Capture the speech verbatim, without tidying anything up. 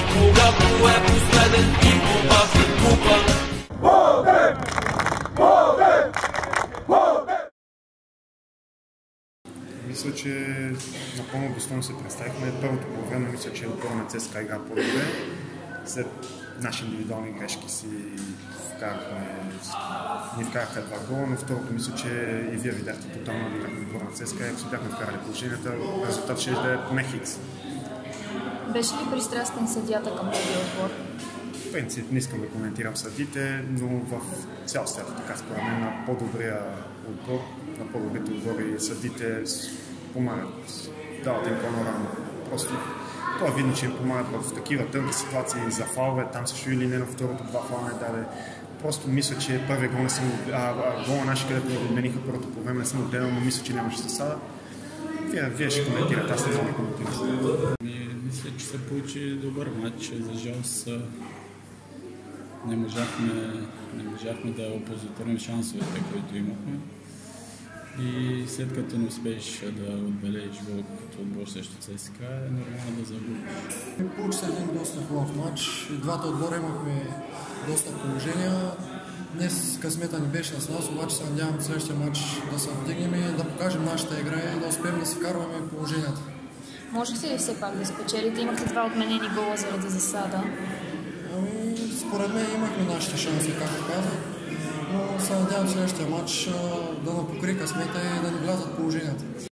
когато е последен и опасен купа. Мисля, че напълно достойно се представихме. Първото по време мисля, че отбора на ЦСКА игра по-добре. След наши индивидуални грешки си вкарахме, ни вкараха два гола, но второто мисля, че и вие видяхте тотално на отбора на ЦСКА. Ако си бяхме вкарали положенията, резултат ще да е поне хикс. Беше ли пристрастен съдията към този отбор? В принцип не искам да коментирам съдите, но в цял свят така според мен на по-добрия отбор, на по-добрите отбори съдите помагат, дават им по-нормално. Просто това е видно, че им помагат в такива тънки ситуации за фалове, там също или не на второто два фала не даде. Просто мисля, че първият гол не съм а, гола наши, където отмениха първото по време, не съм отделал, но мисля, че нямаше засада. Вие, вие ще коментирате, аз не знам да коментирам. Мисля, че се получи добър матч. За жалост не можахме, не можахме да опозорим шансовете, които имахме. И след като не успееш да отбележиш гол като отбор срещу ЦСКА, е нормално да загубиш. Получи се един доста хубав матч. И двата отбора имахме доста положения. Днес късмета ни беше с нас, обаче се надявам следващия матч да се вдигнем и да покажем нашата игра и да успеем да се вкарваме положенията. Можехте ли все пак да спечелите? Имахте два отменени гола заради засада. Ами, според мен имахме нашите шанси, както казах, но се надявам следващия матч да напокри късмета и да ни влязат положенията.